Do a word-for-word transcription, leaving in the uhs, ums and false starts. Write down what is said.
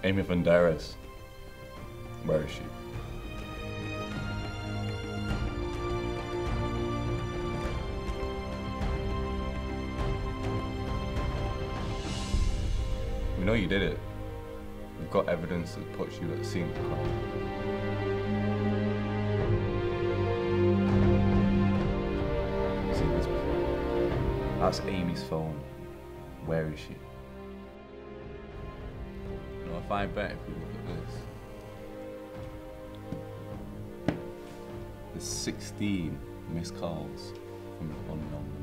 Amy Banderas. Where is she? We know you did it. We've got evidence that puts you at the scene of the crime. You've seen this before. That's Amy's phone. Where is she? You know, if I bet if we look at this, there's sixteen missed calls from an unknown number.